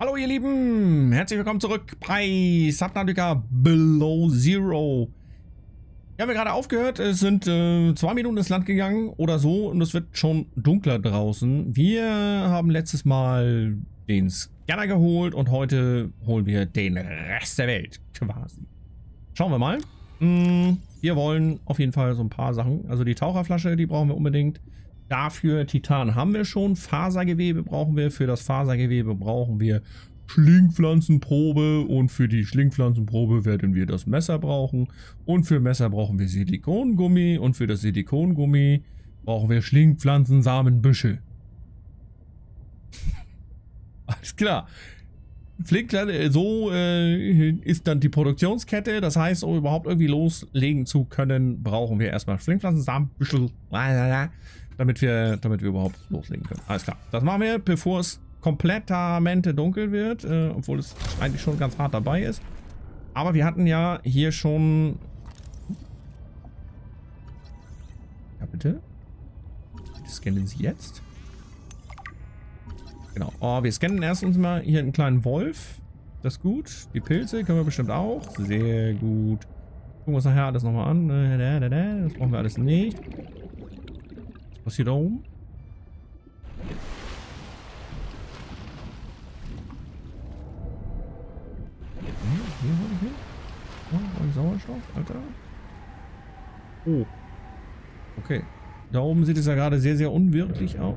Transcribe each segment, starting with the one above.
Hallo ihr Lieben, herzlich willkommen zurück bei Subnautica Below Zero. Wir haben ja gerade aufgehört, es sind 2 Minuten ins Land gegangen oder so und es wird schon dunkler draußen. Wir haben letztes Mal den Scanner geholt und heute holen wir den Rest der Welt quasi. Schauen wir mal. Wir wollen auf jeden Fall so ein paar Sachen, also die Taucherflasche, die brauchen wir unbedingt. Dafür Titan haben wir schon, Fasergewebe brauchen wir, für das Fasergewebe brauchen wir Schlingpflanzenprobe und für die Schlingpflanzenprobe werden wir das Messer brauchen und für Messer brauchen wir Silikongummi und für das Silikongummi brauchen wir Schlingpflanzensamenbüschel. Alles klar. So ist dann die Produktionskette, das heißt, um überhaupt irgendwie loslegen zu können, brauchen wir erstmal Schlingpflanzensamenbüschel, damit wir überhaupt loslegen können. Alles klar. Das machen wir, bevor es komplettamente dunkel wird, obwohl es eigentlich schon ganz hart dabei ist. Aber wir hatten ja hier schon... Ja, bitte? Scannen Sie jetzt? Genau. Oh, wir scannen erstens mal hier einen kleinen Wolf. Das ist gut. Die Pilze können wir bestimmt auch. Sehr gut. Gucken wir uns nachher alles nochmal an. Das brauchen wir alles nicht. Was passiert da oben? Hier habe ich hier. Oh, Sauerstoff, Alter. Oh. Okay. Da oben sieht es ja gerade sehr, sehr unwirklich aus.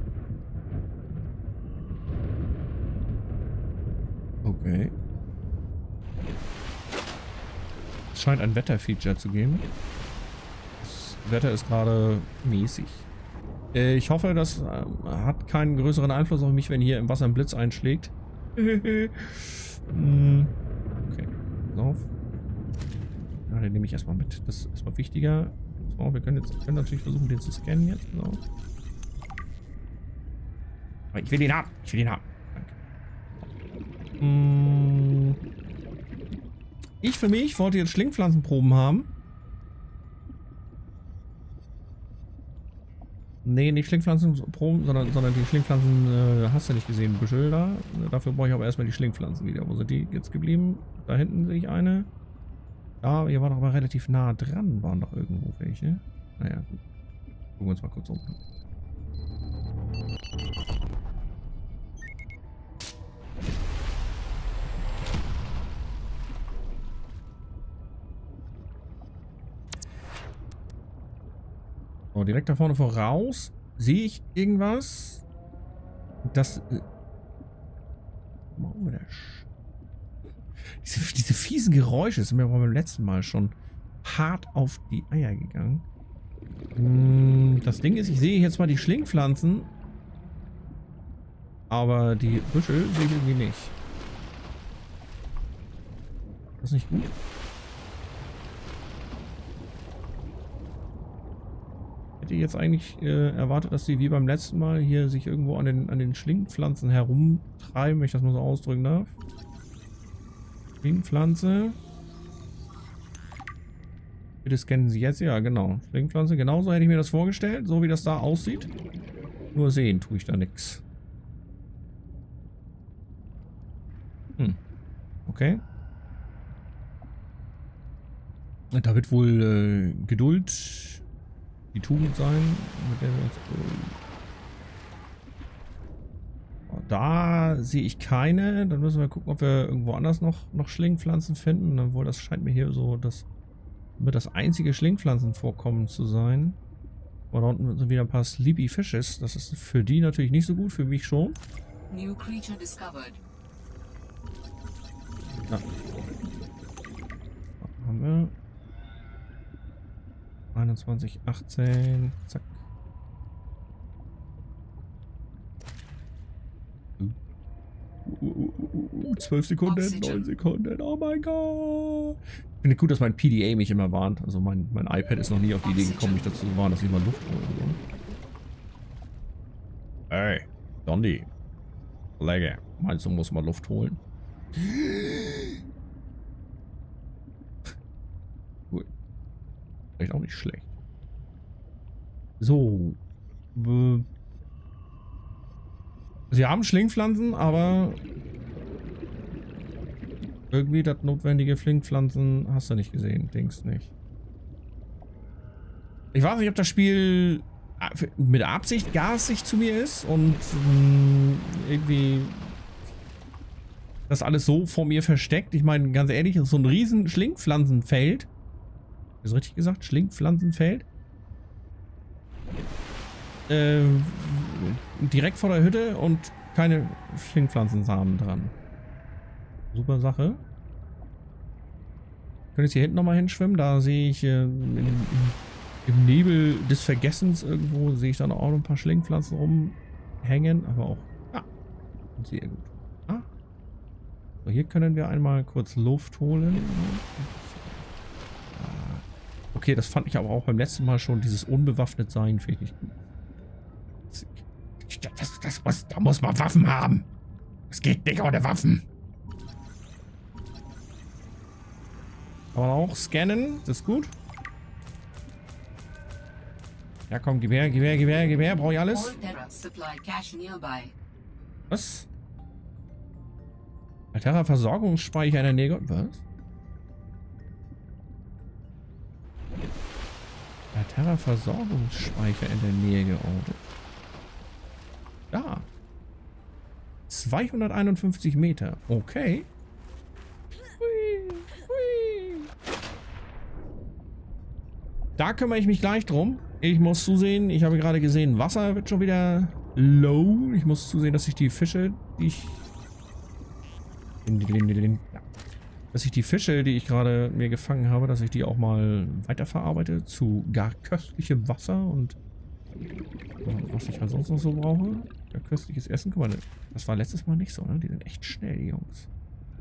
Okay. Es scheint ein Wetterfeature zu geben. Das Wetter ist gerade mäßig. Ich hoffe, das hat keinen größeren Einfluss auf mich, wenn hier im Wasser ein Blitz einschlägt. Okay. Auf. Ja, den nehme ich erstmal mit. Das ist erstmal wichtiger. So, wir können natürlich versuchen, den zu scannen jetzt. So. Aber ich will den haben. Ich will den haben. Danke. Ich für mich wollte jetzt Schlingpflanzenproben haben. Nee, nicht Schlingpflanzenproben, sondern die Schlingpflanzen, hast du nicht gesehen, Büschel da. Dafür brauche ich aber erstmal die Schlingpflanzen wieder. Wo sind die jetzt geblieben? Da hinten sehe ich eine. Ja, hier war doch aber relativ nah dran, waren doch irgendwo welche. Naja, gut. Gucken wir uns mal kurz um. So, direkt da vorne voraus sehe ich irgendwas. Das... Diese fiesen Geräusche sind mir beim letzten Mal schon hart auf die Eier gegangen. Das Ding ist, ich sehe jetzt mal die Schlingpflanzen, aber die Büschel sehe ich irgendwie nicht. Das ist nicht gut. Ich hätte jetzt eigentlich erwartet, dass sie wie beim letzten Mal hier sich irgendwo an den Schlingpflanzen herumtreiben, wenn ich das mal so ausdrücken darf. Schlingpflanze. Bitte scannen Sie jetzt. Ja, genau. Schlingpflanze. Genauso hätte ich mir das vorgestellt. So wie das da aussieht. Nur sehen tue ich da nichts. Okay. Da wird wohl Geduld die Tugend sein, mit der wir uns... Da sehe ich keine. Dann müssen wir gucken, ob wir irgendwo anders noch Schlingpflanzen finden. Obwohl, das scheint mir hier so das einzige Schlingpflanzenvorkommen zu sein. Und da unten sind wieder ein paar Sleepy Fishes. Das ist für die natürlich nicht so gut, für mich schon. New creature discovered. Ja. Da haben wir 21, 18, zack. 12 Sekunden, Oxygen. 9 Sekunden, oh mein Gott. Ich finde gut, dass mein PDA mich immer warnt. Also mein iPad ist noch nie auf die Idee gekommen, mich dazu zu warnen, dass ich mal Luft holen soll. Hey, Dondi. Kollege, meinst du, muss mal Luft holen? Cool. Vielleicht auch nicht schlecht. So. Sie haben Schlingpflanzen, aber Irgendwie das notwendige Flingpflanzen hast du nicht gesehen. Denkst nicht. Ich weiß nicht, ob das Spiel mit Absicht gasig zu mir ist und irgendwie das alles so vor mir versteckt. Ich meine, ganz ehrlich, so ein riesen Schlingpflanzenfeld. Ist das richtig gesagt? Schlingpflanzenfeld? Direkt vor der Hütte und keine Schlingpflanzensamen dran. Super Sache. Ich könnte jetzt hier hinten nochmal hinschwimmen. Da sehe ich im Nebel des Vergessens irgendwo, sehe ich dann auch noch ein paar Schlingpflanzen rumhängen. Aber auch, ja, sehr gut. Ah. So, hier können wir einmal kurz Luft holen. Okay, das fand ich aber auch beim letzten Mal schon. Dieses unbewaffnet sein, finde ich nicht gut. Da muss man Waffen haben. Es geht nicht ohne Waffen. Kann man auch scannen. Das ist gut. Ja, komm, gib her, gib her, gib her, gib her. Brauche ich alles? Was? Alterra Versorgungsspeicher in der Nähe. Was? Alterra Versorgungsspeicher in der Nähe geortet. Da. 251 Meter. Okay. Hui, hui. Da kümmere ich mich gleich drum. Ich muss zusehen, ich habe gerade gesehen, Wasser wird schon wieder low. Ich muss zusehen, dass ich die Fische, die ich... Dass ich die Fische, die ich gerade mir gefangen habe, dass ich die auch mal weiterverarbeite zu gar köstlichem Wasser und was ich halt sonst noch so brauche. Gar köstliches Essen. Guck mal, das war letztes Mal nicht so, ne? Die sind echt schnell, die Jungs.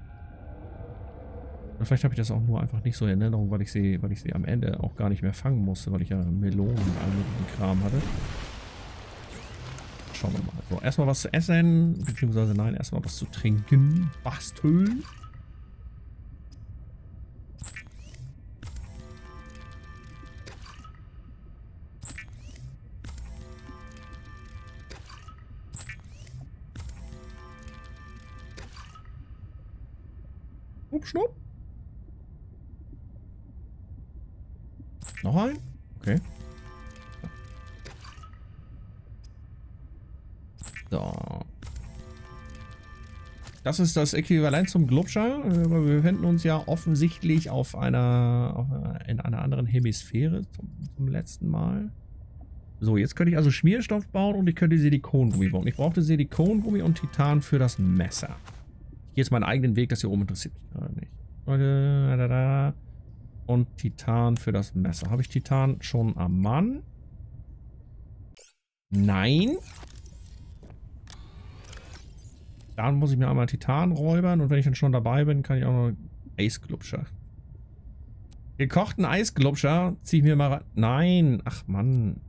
Oder vielleicht habe ich das auch nur einfach nicht so in Erinnerung, weil ich sie am Ende auch gar nicht mehr fangen musste, weil ich ja Melonen und all möglichen Kram hatte. Schauen wir mal. So, erstmal was zu essen, beziehungsweise nein, erstmal was zu trinken. Basteln. Schnupp. Noch ein? Okay. So. Das ist das Äquivalent zum Glubscher. Wir befinden uns ja offensichtlich in einer anderen Hemisphäre zum letzten Mal. So, jetzt könnte ich also Schmierstoff bauen und ich könnte Silikongummi bauen. Ich brauchte Silikongummi und Titan für das Messer. Ich gehe jetzt meinen eigenen Weg, das hier oben interessiert mich gerade nicht. Und Titan für das Messer. Habe ich Titan schon am Mann? Nein. Dann muss ich mir einmal Titan räubern und wenn ich dann schon dabei bin, kann ich auch noch Eisglubscher. Gekochten Eisglubscher ziehe ich mir mal rein. Nein. Ach Mann.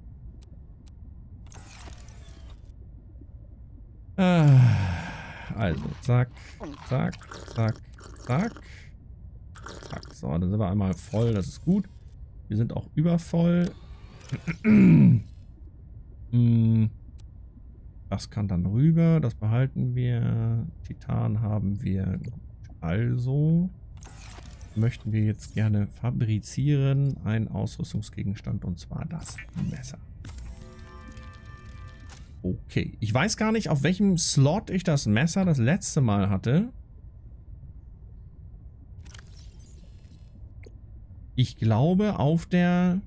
Also, zack, zack, zack, zack. Zack. So, dann sind wir einmal voll, das ist gut. Wir sind auch übervoll. Das kann dann rüber, das behalten wir. Titan haben wir. Also möchten wir jetzt gerne fabrizieren einen Ausrüstungsgegenstand und zwar das Messer. Okay, ich weiß gar nicht, auf welchem Slot ich das Messer das letzte Mal hatte. Ich glaube auf der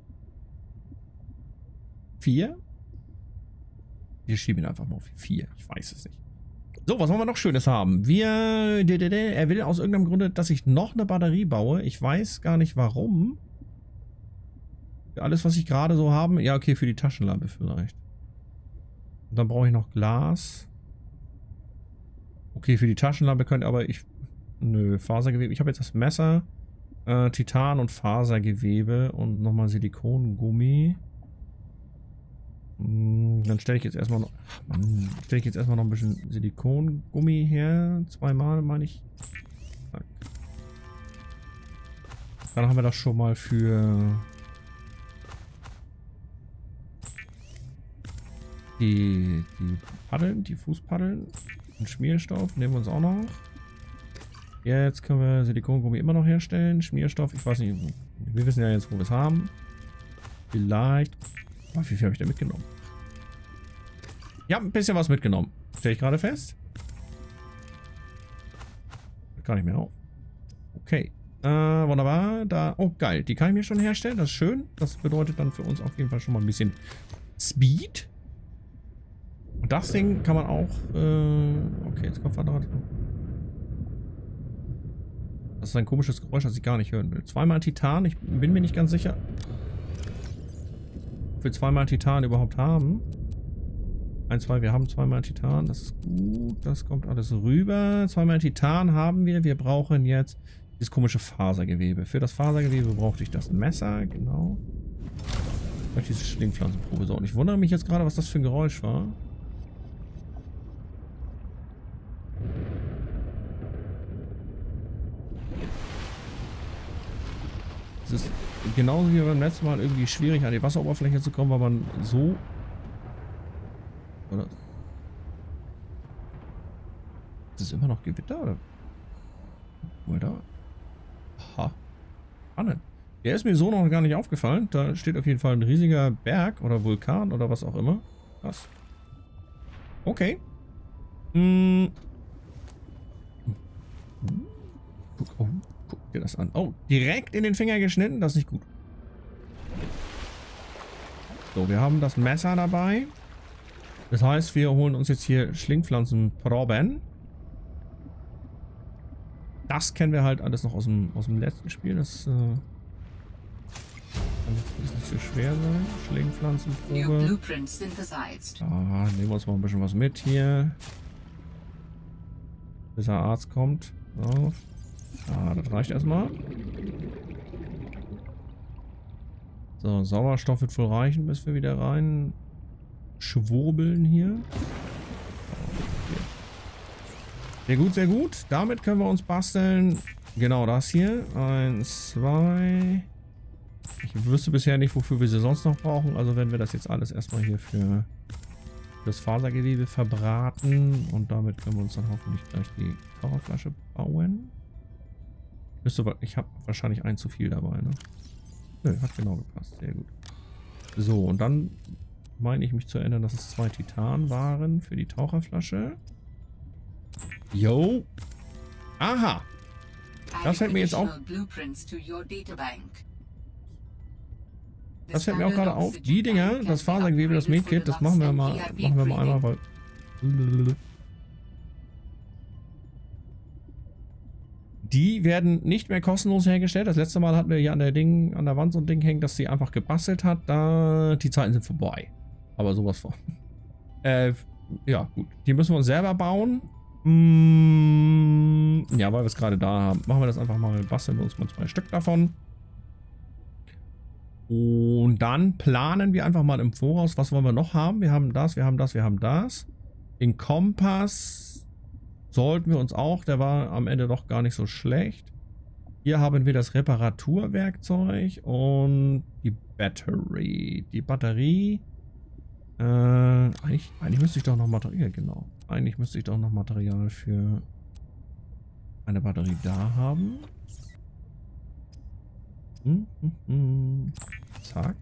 4. Wir schieben ihn einfach mal auf die 4. Ich weiß es nicht. So, was wollen wir noch Schönes haben? Er will aus irgendeinem Grunde, dass ich noch eine Batterie baue. Ich weiß gar nicht warum. Für alles, was ich gerade so habe. Ja, okay, für die Taschenlampe vielleicht. Und dann brauche ich noch Glas. Okay, für die Taschenlampe könnte aber ich... Nö, Fasergewebe. Ich habe jetzt das Messer, Titan und Fasergewebe und nochmal Silikongummi. Dann stelle ich jetzt erstmal noch... Mann, stelle ich jetzt erstmal noch ein bisschen Silikongummi her. Zweimal, meine ich. Zack. Dann haben wir das schon mal für... Die Paddeln, die Fußpaddeln und Schmierstoff nehmen wir uns auch noch. Jetzt können wir Silikongummi immer noch herstellen. Schmierstoff, ich weiß nicht. Wir wissen ja jetzt, wo wir es haben. Vielleicht. Oh, wie viel habe ich da mitgenommen? Ja, ein bisschen was mitgenommen. Stelle ich gerade fest. Gar nicht mehr auf. Okay. Wunderbar. Da. Oh, geil. Die kann ich mir schon herstellen. Das ist schön. Das bedeutet dann für uns auf jeden Fall schon mal ein bisschen Speed. Und das Ding kann man auch. Okay, jetzt kommt Quadrat. Das ist ein komisches Geräusch, das ich gar nicht hören will. Zweimal Titan. Ich bin mir nicht ganz sicher, ob wir zweimal Titan überhaupt haben. 1, 2, wir haben zweimal Titan. Das ist gut. Das kommt alles rüber. Zweimal Titan haben wir. Wir brauchen jetzt dieses komische Fasergewebe. Für das Fasergewebe brauchte ich das Messer. Genau. Und diese Schlingpflanzenprobe. So, und ich wundere mich jetzt gerade, was das für ein Geräusch war. Es ist genauso wie beim letzten Mal irgendwie schwierig, an die Wasseroberfläche zu kommen, weil man so... Oder? Ist es immer noch Gewitter, oder? Oder? Aha. Spannend. Der ist mir so noch gar nicht aufgefallen. Da steht auf jeden Fall ein riesiger Berg oder Vulkan oder was auch immer. Krass. Okay. Guck dir das an. Oh, direkt in den Finger geschnitten. Das ist nicht gut. So, wir haben das Messer dabei. Das heißt, wir holen uns jetzt hier Schlingpflanzenproben. Das kennen wir halt alles noch aus dem letzten Spiel. Das kann jetzt nicht so schwer sein. Schlingpflanzenprobe. Ah, nehmen wir uns mal ein bisschen was mit hier. Bis der Arzt kommt. So. Ah, das reicht erstmal. So, Sauerstoff wird voll reichen, bis wir wieder rein schwurbeln hier. Okay. Sehr gut, sehr gut. Damit können wir uns basteln. Genau das hier. 1, 2. Ich wüsste bisher nicht, wofür wir sie sonst noch brauchen. Also werden wir das jetzt alles erstmal hier für das Fasergewebe verbraten. Und damit können wir uns dann hoffentlich gleich die Taucherflasche bauen. Ich habe wahrscheinlich ein zu viel dabei, ne? Nö, hat genau gepasst. Sehr gut. So, und dann meine ich mich zu erinnern, dass es 2 Titan waren für die Taucherflasche. Jo. Aha. Das fällt mir jetzt auch. Das fällt mir auch gerade auf. Die Dinger, das Fasergewebe, das Medkit, das machen wir mal einmal, weil... Die werden nicht mehr kostenlos hergestellt. Das letzte Mal hatten wir hier an der Wand so ein Ding hängen, das sie einfach gebastelt hat. Die Zeiten sind vorbei. Aber sowas von. Ja, gut. Die müssen wir uns selber bauen. Ja, weil wir es gerade da haben. Machen wir das einfach mal. Basteln wir uns mal 2 Stück davon. Und dann planen wir einfach mal im Voraus, was wollen wir noch haben. Wir haben das, wir haben das, wir haben das. Den Kompass sollten wir uns auch, der war am Ende doch gar nicht so schlecht. Hier haben wir das Reparaturwerkzeug und die Battery. Die Batterie, eigentlich müsste ich doch noch Material, genau. Eigentlich müsste ich doch noch Material für eine Batterie da haben. Zack.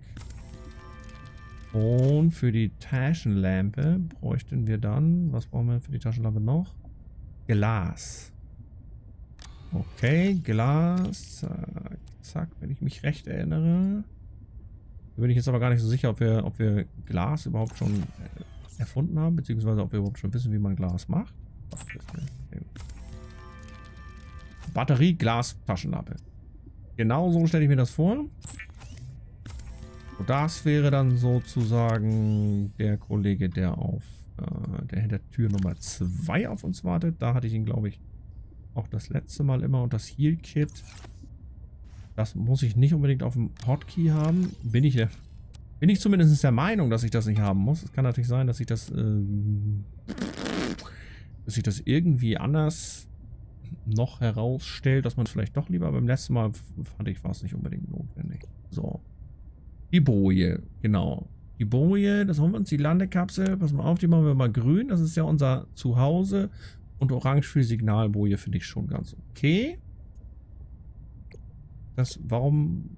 Und für die Taschenlampe bräuchten wir dann, was brauchen wir für die Taschenlampe noch? Glas. Okay, Glas. Zack, zack, wenn ich mich recht erinnere. Da bin ich jetzt aber gar nicht so sicher, ob wir Glas überhaupt schon erfunden haben, beziehungsweise ob wir überhaupt schon wissen, wie man Glas macht. Batterie, Glas, Taschenlampe. Genau so stelle ich mir das vor. Und das wäre dann sozusagen der Kollege, der hinter Tür Nummer 2 auf uns wartet. Da hatte ich ihn, glaube ich, auch das letzte Mal immer. Und das Heal-Kit, das muss ich nicht unbedingt auf dem Hotkey haben. Bin ich zumindest der Meinung, dass ich das nicht haben muss. Es kann natürlich sein, dass sich das irgendwie anders noch herausstellt, dass man es vielleicht doch lieber. Beim letzten Mal fand ich, war es nicht unbedingt notwendig. So. Die Boje, genau. Die Boje, das holen wir uns, die Landekapsel. Pass mal auf, die machen wir mal grün. Das ist ja unser Zuhause. Und orange für Signalboje finde ich schon ganz okay. Warum?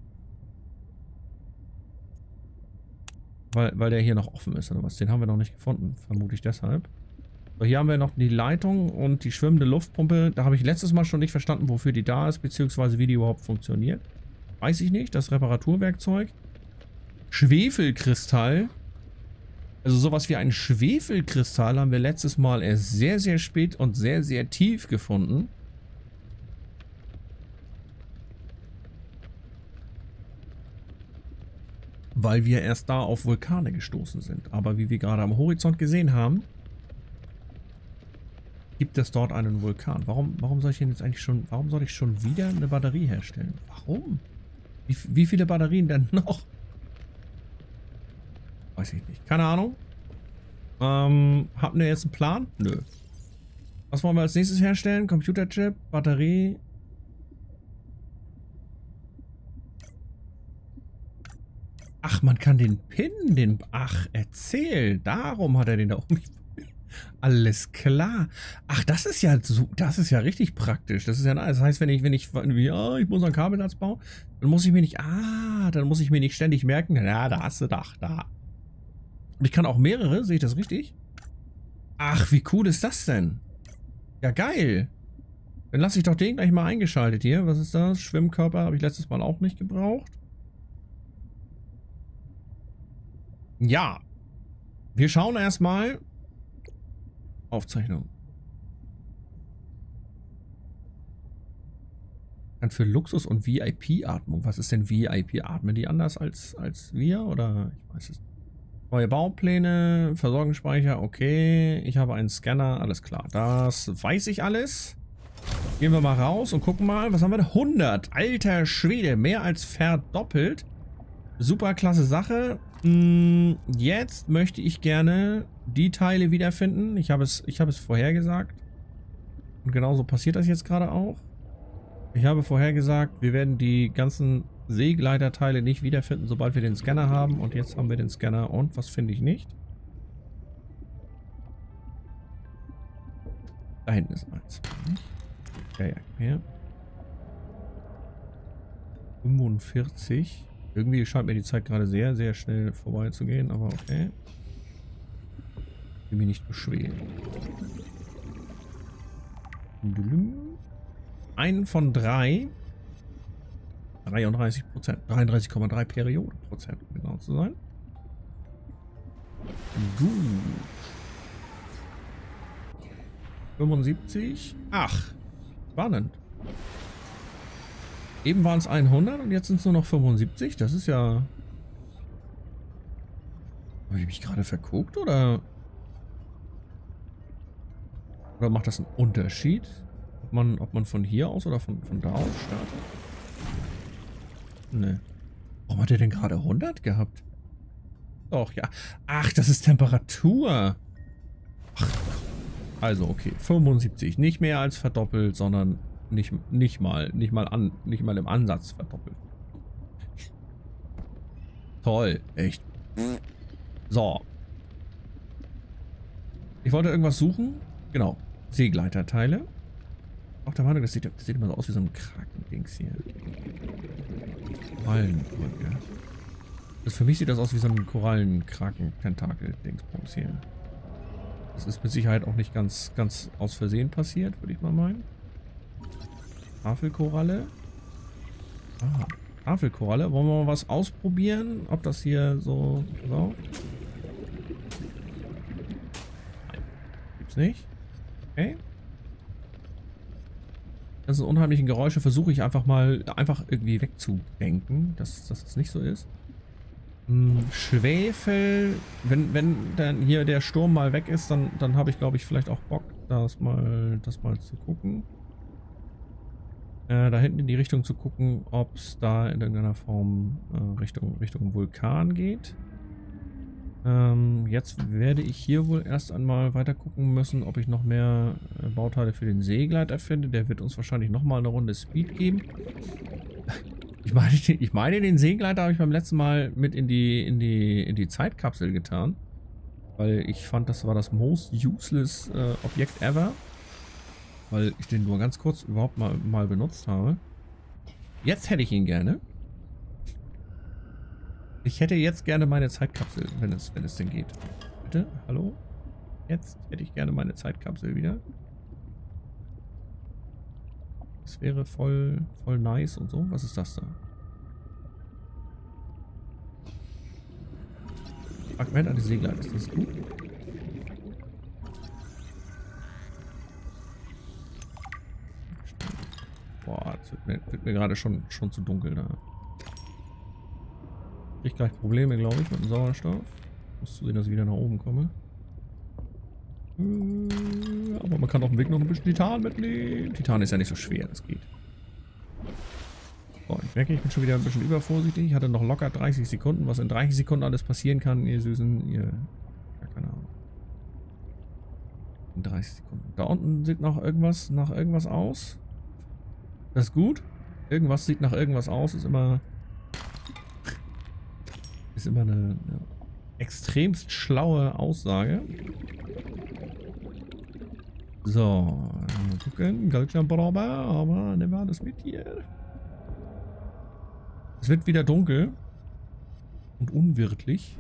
Weil der hier noch offen ist oder was? Den haben wir noch nicht gefunden, vermute ich deshalb. So, hier haben wir noch die Leitung und die schwimmende Luftpumpe. Da habe ich letztes Mal schon nicht verstanden, wofür die da ist, beziehungsweise wie die überhaupt funktioniert. Weiß ich nicht. Das Reparaturwerkzeug. Schwefelkristall. Also sowas wie ein Schwefelkristall haben wir letztes Mal erst sehr, sehr spät und sehr, sehr tief gefunden. Weil wir erst da auf Vulkane gestoßen sind. Aber wie wir gerade am Horizont gesehen haben, gibt es dort einen Vulkan. Warum soll ich denn jetzt eigentlich schon, warum soll ich schon wieder eine Batterie herstellen? Warum? Wie viele Batterien denn noch? Weiß ich nicht. Keine Ahnung. Habt ihr jetzt einen Plan? Nö. Was wollen wir als nächstes herstellen? Computerchip, Batterie. Ach, man kann den pinnen, ach, erzähl. Darum hat er den da oben. Alles klar. Ach, das ist ja richtig praktisch. Das ist ja nice. Das heißt, wenn ich muss ein Kabelsatz bauen, dann muss ich mir nicht ständig merken, ja, da hast du Dach, da. Und ich kann auch mehrere, sehe ich das richtig? Ach, wie cool ist das denn? Ja, geil. Dann lasse ich doch den gleich mal eingeschaltet hier. Was ist das? Schwimmkörper habe ich letztes Mal auch nicht gebraucht. Ja. Wir schauen erstmal. Aufzeichnung. Dann für Luxus und VIP-Atmung. Was ist denn VIP? Atmen die anders als wir? Oder ich weiß es nicht. Neue Baupläne, Versorgungsspeicher, okay. Ich habe einen Scanner, alles klar. Das weiß ich alles. Gehen wir mal raus und gucken mal. Was haben wir da? 100. Alter Schwede, mehr als verdoppelt. Super klasse Sache. Jetzt möchte ich gerne die Teile wiederfinden. Ich habe es vorhergesagt. Und genauso passiert das jetzt gerade auch. Ich habe vorhergesagt, wir werden die ganzen Seegleiterteile nicht wiederfinden, sobald wir den Scanner haben. Und jetzt haben wir den Scanner. Und was finde ich nicht? Da hinten ist eins. Ja, hier. 45. Irgendwie scheint mir die Zeit gerade sehr, sehr schnell vorbei zu gehen, aber okay. Ich will mich nicht beschweren. Einen von 3. 33%. 33,3 Periodenprozent, um genau zu sein. Gut. 75. Ach, spannend. Eben waren es 100 und jetzt sind es nur noch 75. Das ist ja... Habe ich mich gerade verguckt oder... Oder macht das einen Unterschied? Ob man von hier aus oder von da aus startet? Ne. Warum hat er denn gerade 100 gehabt? Doch, ja. Ach, das ist Temperatur. Ach, also, okay. 75. Nicht mehr als verdoppelt, sondern nicht mal im Ansatz verdoppelt. Toll. Echt. So. Ich wollte irgendwas suchen. Genau. Seegleiterteile. Auch der Meinung, das sieht immer so aus wie so ein Kraken-Dings hier. Korallenbrücke. Für mich sieht das aus wie so ein Korallen-Kraken-Tentakel-Dingsbums hier. Das ist mit Sicherheit auch nicht ganz aus Versehen passiert, würde ich mal meinen. Tafelkoralle. Ah, Tafelkoralle. Wollen wir mal was ausprobieren? Ob das hier so... Nein. Gibt's nicht. Okay. Das sind unheimliche Geräusche. Versuche ich einfach mal irgendwie wegzudenken, dass das nicht so ist. Schwefel. Wenn dann hier der Sturm mal weg ist, dann habe ich, glaube ich, vielleicht auch Bock, das mal zu gucken. Da hinten in die Richtung zu gucken, ob es da in irgendeiner Form Richtung Vulkan geht. Jetzt werde ich hier wohl erst einmal weiter gucken müssen, ob ich noch mehr Bauteile für den Seegleiter finde. Der wird uns wahrscheinlich nochmal eine Runde Speed geben. Ich meine, den Seegleiter habe ich beim letzten Mal mit in die Zeitkapsel getan. Weil ich fand, das war das most useless Objekt ever. weil ich den nur ganz kurz überhaupt mal benutzt habe. Jetzt hätte ich ihn gerne. Ich hätte jetzt gerne meine Zeitkapsel, wenn es denn geht. Bitte? Hallo? Jetzt hätte ich gerne meine Zeitkapsel wieder. Das wäre voll nice und so. Was ist das da? Fragment an die Segleiter. Ist das gut? Boah, das wird mir gerade schon zu dunkel da. Ich gleich Probleme, glaube ich, mit dem Sauerstoff. Muss zusehen, dass ich wieder nach oben komme. Aber man kann auf dem Weg noch ein bisschen Titan mitnehmen. Titan ist ja nicht so schwer, das geht. Boah, ich merke, ich bin schon wieder ein bisschen übervorsichtig. Ich hatte noch locker 30 Sekunden. Was in 30 Sekunden alles passieren kann, ihr Süßen, ihr... Ja, keine Ahnung. In 30 Sekunden. Da unten sieht noch irgendwas aus. Das ist gut. Irgendwas sieht nach irgendwas aus. Ist immer eine extremst schlaue Aussage. So, mal gucken. Galkschamprobe, aber nehmen wir alles mit hier. Es wird wieder dunkel und unwirtlich.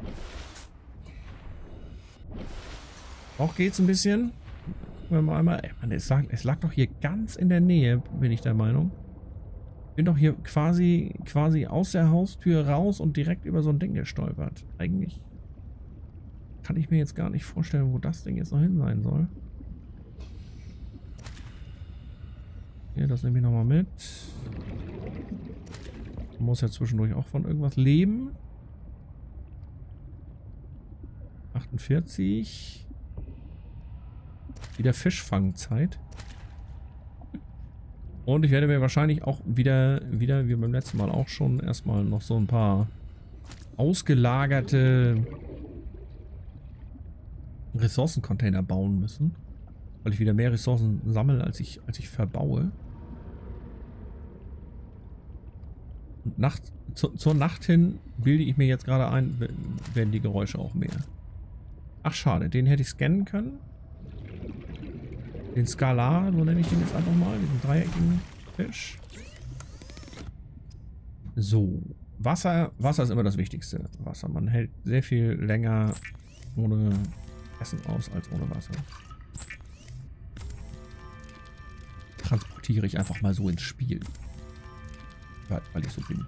Auch geht's ein bisschen. Gucken wir mal einmal. Ey, Mann, es lag doch hier ganz in der Nähe, bin ich der Meinung. Ich bin doch hier quasi aus der Haustür raus und direkt über so ein Ding gestolpert. Eigentlich kann ich mir jetzt gar nicht vorstellen, wo das Ding jetzt noch hin sein soll. Hier, das nehme ich nochmal mit. Man muss ja zwischendurch auch von irgendwas leben. 48. Wieder Fischfangzeit. Und ich werde mir wahrscheinlich auch wieder wie beim letzten Mal auch schon, erstmal noch so ein paar ausgelagerte Ressourcencontainer bauen müssen. Weil ich wieder mehr Ressourcen sammle, als ich verbaue. Und zur Nacht hin bilde ich mir jetzt gerade ein, werden die Geräusche auch mehr. Ach schade, den hätte ich scannen können. Den Skalar, so nenne ich den jetzt einfach mal, diesen dreieckigen Fisch. So, Wasser ist immer das Wichtigste. Wasser, man hält sehr viel länger ohne Essen aus als ohne Wasser. Transportiere ich einfach mal so ins Spiel. Weil ich so bin.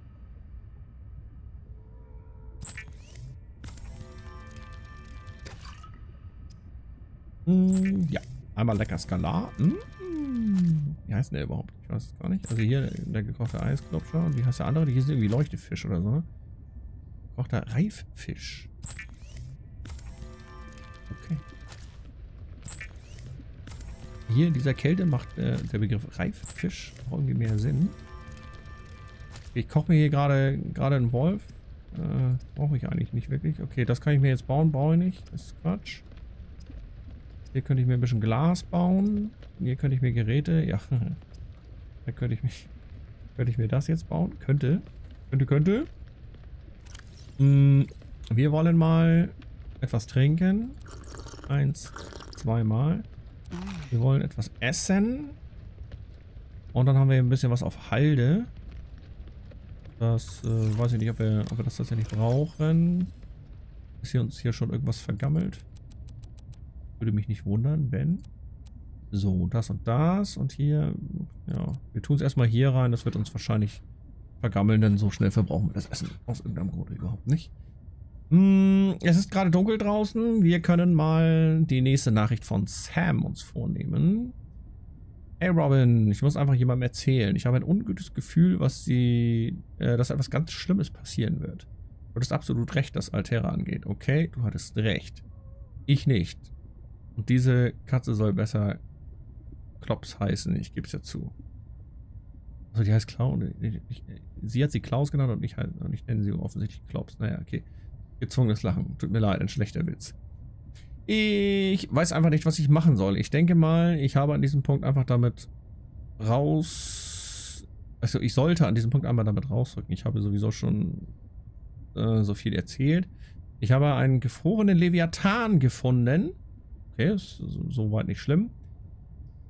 Ja, einmal lecker Skalar. Wie heißt der überhaupt? Ich weiß es gar nicht. Also hier der gekochte Eisklopfer. Und wie heißt der andere? Hier ist irgendwie Leuchtefisch oder so. Gekochter Reiffisch. Okay. Hier in dieser Kälte macht der Begriff Reiffisch auch irgendwie mehr Sinn. Ich koche mir hier gerade einen Wolf. Brauche ich eigentlich nicht wirklich. Okay, das kann ich mir jetzt bauen. Brauche ich nicht. Das ist Quatsch. Hier könnte ich mir ein bisschen Glas bauen. Hier könnte ich mir Geräte. Ja. Da könnte ich mir das jetzt bauen. Könnte. Wir wollen mal etwas trinken. 1, 2 Mal. Wir wollen etwas essen. Und dann haben wir hier ein bisschen was auf Halde. Das weiß ich nicht, ob wir das tatsächlich brauchen. Ist hier uns hier schon irgendwas vergammelt? Würde mich nicht wundern, wenn. So, das und das. Und hier, ja, wir tun es erstmal hier rein. Das wird uns wahrscheinlich vergammeln, denn so schnell verbrauchen wir das Essen aus irgendeinem Grund überhaupt nicht. Es ist gerade dunkel draußen. Wir können mal die nächste Nachricht von Sam uns vornehmen. Hey Robin, ich muss einfach jemandem erzählen. Ich habe ein ungutes Gefühl, dass etwas ganz Schlimmes passieren wird. Du hattest absolut recht, was Altera angeht. Okay, du hattest recht. Ich nicht. Und diese Katze soll besser Klops heißen. Ich gebe es ja zu. Also die heißt Clown. Sie hat sie Klaus genannt und ich nenne sie offensichtlich Klops. Naja, okay. Gezwungenes Lachen. Tut mir leid, ein schlechter Witz. Ich weiß einfach nicht, was ich machen soll. Ich denke mal, ich habe an diesem Punkt einfach damit raus... Also ich sollte an diesem Punkt einmal damit rausrücken. Ich habe sowieso schon so viel erzählt. Ich habe einen gefrorenen Leviathan gefunden. Okay, ist soweit nicht schlimm.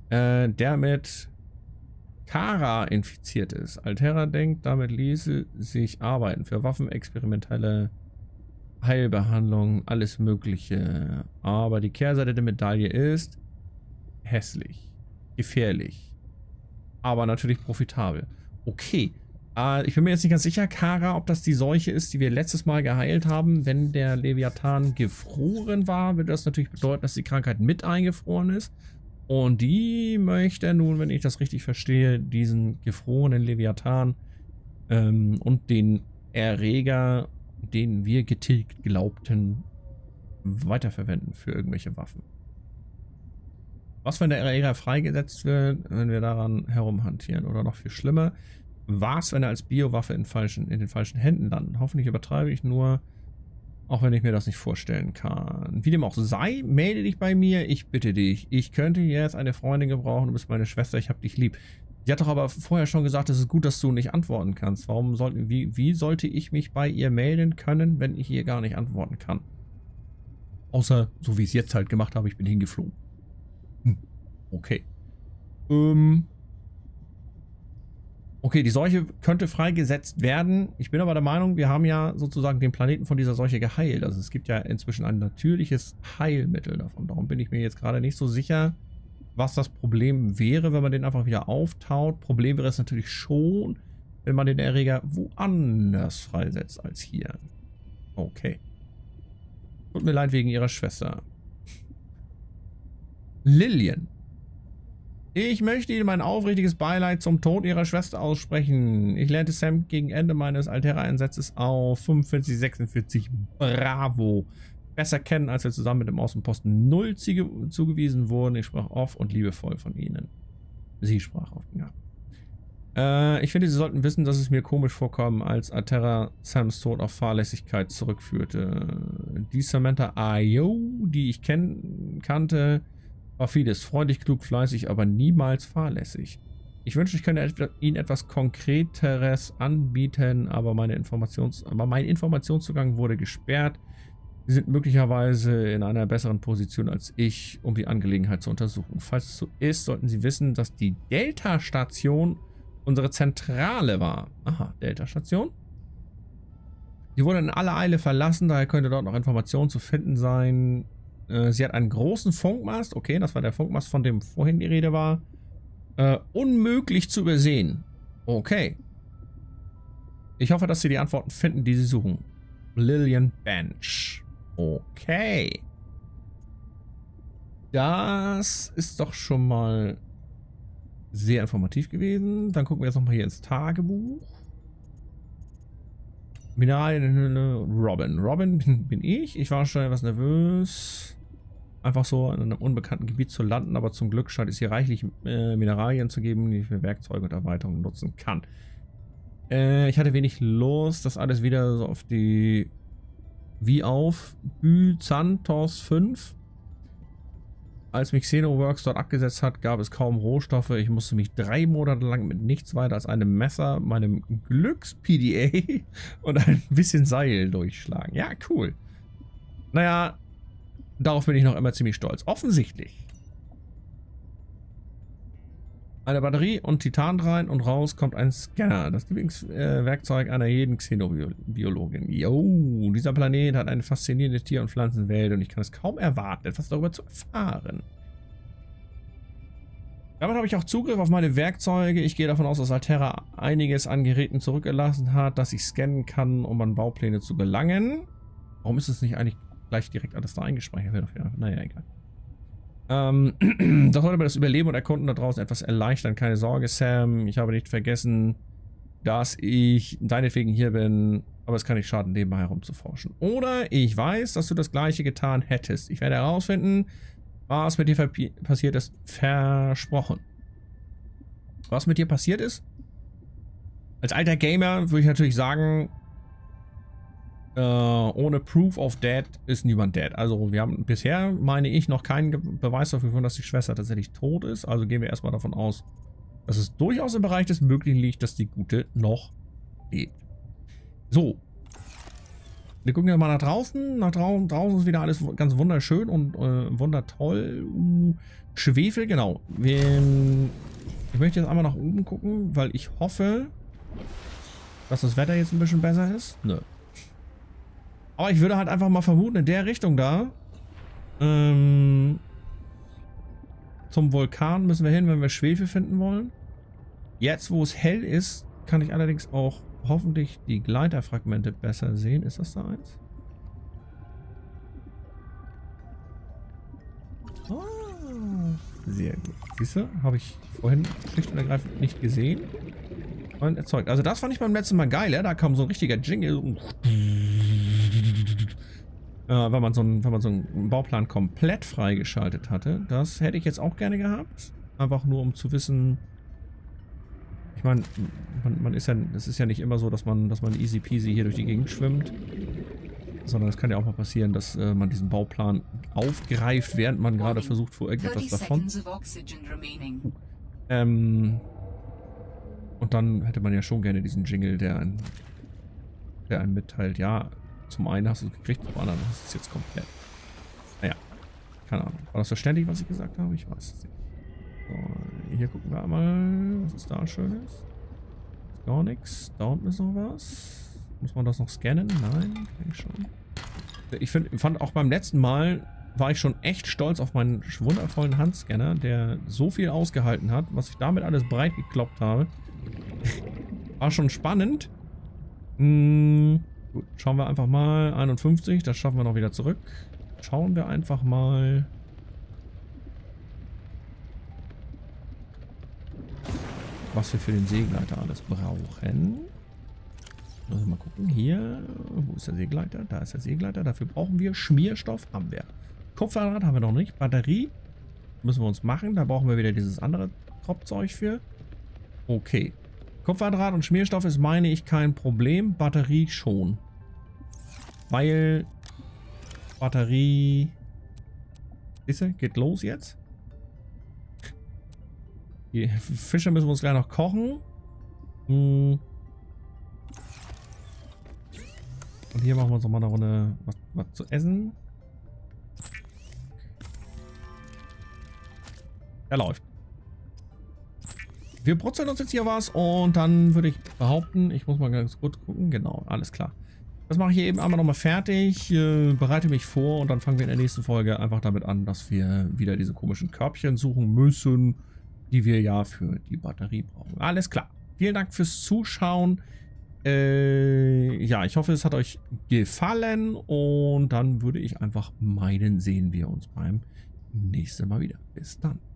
der mit Kara infiziert ist. Alterra denkt, damit ließe sich arbeiten für Waffen, experimentelle Heilbehandlung, alles Mögliche. Aber die Kehrseite der Medaille ist hässlich, gefährlich, aber natürlich profitabel. Okay, ich bin mir jetzt nicht ganz sicher, Kara, ob das die Seuche ist, die wir letztes Mal geheilt haben. Wenn der Leviathan gefroren war, würde das natürlich bedeuten, dass die Krankheit mit eingefroren ist. Und die möchte nun, wenn ich das richtig verstehe, diesen gefrorenen Leviathan und den Erreger, den wir getilgt glaubten, weiterverwenden für irgendwelche Waffen. Was, wenn der Erreger freigesetzt wird, wenn wir daran herumhantieren? Oder noch viel schlimmer, was, wenn er als Biowaffe in den falschen Händen landet? Hoffentlich übertreibe ich nur, auch wenn ich mir das nicht vorstellen kann. Wie dem auch sei, melde dich bei mir, ich bitte dich. Ich könnte jetzt eine Freundin gebrauchen, du bist meine Schwester, ich hab dich lieb. Sie hat doch aber vorher schon gesagt, es ist gut, dass du nicht antworten kannst. Wie sollte ich mich bei ihr melden können, wenn ich ihr gar nicht antworten kann? Außer, so wie ich es jetzt halt gemacht habe, ich bin hingeflogen. Okay. Okay, die Seuche könnte freigesetzt werden. Ich bin aber der Meinung, wir haben ja sozusagen den Planeten von dieser Seuche geheilt. Also es gibt ja inzwischen ein natürliches Heilmittel davon. Darum bin ich mir jetzt gerade nicht so sicher, was das Problem wäre, wenn man den einfach wieder auftaut. Problem wäre es natürlich schon, wenn man den Erreger woanders freisetzt als hier. Okay. Tut mir leid wegen ihrer Schwester. Lillian. Ich möchte Ihnen mein aufrichtiges Beileid zum Tod Ihrer Schwester aussprechen. Ich lernte Sam gegen Ende meines Alterra-Einsatzes auf 4546 Bravo besser kennen, als wir zusammen mit dem Außenposten 0 zugewiesen wurden. Ich sprach oft und liebevoll von Ihnen. Sie sprach oft, ja. Ich finde, Sie sollten wissen, dass es mir komisch vorkam, als Alterra Sams Tod auf Fahrlässigkeit zurückführte. Die Samantha Ayo, die ich kannte, war vieles. Freundlich, klug, fleißig, aber niemals fahrlässig. Ich wünschte, ich könnte Ihnen etwas Konkreteres anbieten, aber mein Informationszugang wurde gesperrt. Sie sind möglicherweise in einer besseren Position als ich, um die Angelegenheit zu untersuchen. Falls es so ist, sollten Sie wissen, dass die Delta-Station unsere Zentrale war. Aha, Delta-Station. Sie wurde in aller Eile verlassen, daher könnte dort noch Informationen zu finden sein. Sie hat einen großen Funkmast. Okay, das war der Funkmast, von dem vorhin die Rede war. Unmöglich zu übersehen. Okay. Ich hoffe, dass Sie die Antworten finden, die Sie suchen. Lillian Bench. Okay. Das ist doch schon mal sehr informativ gewesen. Dann gucken wir jetzt nochmal hier ins Tagebuch. Mineralienhülle, Robin. Robin bin ich. Ich war schon etwas nervös, einfach so in einem unbekannten Gebiet zu landen, aber zum Glück scheint es hier reichlich Mineralien zu geben, die ich für Werkzeuge und Erweiterungen nutzen kann. Ich hatte wenig Lust, das alles wieder so auf die Byzantos 5. Als mich Xenoworks dort abgesetzt hat, gab es kaum Rohstoffe. Ich musste mich 3 Monate lang mit nichts weiter als einem Messer, meinem Glücks-PDA und ein bisschen Seil durchschlagen. Ja, cool. Naja, darauf bin ich noch immer ziemlich stolz. Offensichtlich. Eine Batterie und Titan rein und raus kommt ein Scanner. Das Lieblingswerkzeug einer jeden Xenobiologin. Jo, dieser Planet hat eine faszinierende Tier- und Pflanzenwelt und ich kann es kaum erwarten, etwas darüber zu erfahren. Damit habe ich auch Zugriff auf meine Werkzeuge. Ich gehe davon aus, dass Alterra einiges an Geräten zurückgelassen hat, dass ich scannen kann, um an Baupläne zu gelangen. Warum ist es nicht eigentlich gleich direkt alles da eingespeichert? Naja, egal. Das sollte mir das Überleben und Erkunden da draußen etwas erleichtern. Keine Sorge, Sam. Ich habe nicht vergessen, dass ich deinetwegen hier bin. Aber es kann nicht schaden, nebenbei herumzuforschen. Oder ich weiß, dass du das Gleiche getan hättest. Ich werde herausfinden, was mit dir passiert ist. Versprochen. Was mit dir passiert ist? Als alter Gamer würde ich natürlich sagen, ohne Proof of Dead ist niemand dead. Also wir haben bisher, meine ich, noch keinen Beweis dafür, dass die Schwester tatsächlich tot ist. Also gehen wir erstmal davon aus, dass es durchaus im Bereich des Möglichen liegt, dass die Gute noch lebt. So. Wir gucken ja mal nach draußen. Draußen ist wieder alles ganz wunderschön und wundertoll. Schwefel, genau. Ich möchte jetzt einmal nach oben gucken, weil ich hoffe, dass das Wetter jetzt ein bisschen besser ist. Nö. Aber ich würde halt einfach mal vermuten, in der Richtung da. Zum Vulkan müssen wir hin, wenn wir Schwefel finden wollen. Jetzt, wo es hell ist, kann ich allerdings auch hoffentlich die Gleiterfragmente besser sehen. Ist das da eins? Oh, sehr gut. Siehst du? Habe ich vorhin schlicht und ergreifend nicht gesehen. Und erzeugt. Also das fand ich beim letzten Mal geil, ja? Da kam so ein richtiger Jingle. Wenn man so einen Bauplan komplett freigeschaltet hatte. Das hätte ich jetzt auch gerne gehabt. Einfach nur, um zu wissen... Ich meine, es ist ja nicht immer so, dass man easy peasy hier durch die Gegend schwimmt. Sondern es kann ja auch mal passieren, dass man diesen Bauplan aufgreift, während man gerade versucht, vor irgendetwas davon. Und dann hätte man ja schon gerne diesen Jingle, der einem mitteilt, ja, zum einen hast du es gekriegt, zum anderen hast du es jetzt komplett. Naja, keine Ahnung. War das verständlich, was ich gesagt habe? Ich weiß es nicht. So, hier gucken wir einmal, was ist da Schönes. Ist gar nichts. Da unten ist noch was. Muss man das noch scannen? Nein, kann ich schon. Ich fand auch beim letzten Mal, war ich schon echt stolz auf meinen wundervollen Handscanner, der so viel ausgehalten hat, was ich damit alles breit gekloppt habe. War schon spannend. Gut, schauen wir einfach mal. 51, das schaffen wir noch wieder zurück. Schauen wir einfach mal. Was wir für den Seegleiter alles brauchen. Also mal gucken. Hier. Wo ist der Seegleiter? Da ist der Seegleiter. Dafür brauchen wir Schmierstoff. Haben wir. Kupferdraht haben wir noch nicht. Batterie müssen wir uns machen. Da brauchen wir wieder dieses andere Kropfzeug für. Okay. Kupferdraht und Schmierstoff ist, meine ich, kein Problem. Batterie schon. Weil Batterie... Siehst du? Geht los jetzt. Die Fische müssen wir uns gleich noch kochen. Und hier machen wir uns noch mal eine Runde was zu essen. Er läuft. Wir brutzeln uns jetzt hier was und dann würde ich behaupten, ich muss mal ganz gut gucken. Genau, alles klar. Das mache ich hier eben einmal nochmal fertig, bereite mich vor und dann fangen wir in der nächsten Folge einfach damit an, dass wir wieder diese komischen Körbchen suchen müssen, die wir ja für die Batterie brauchen. Alles klar. Vielen Dank fürs Zuschauen. Ja, ich hoffe, es hat euch gefallen und dann würde ich einfach meinen, sehen wir uns beim nächsten Mal wieder. Bis dann.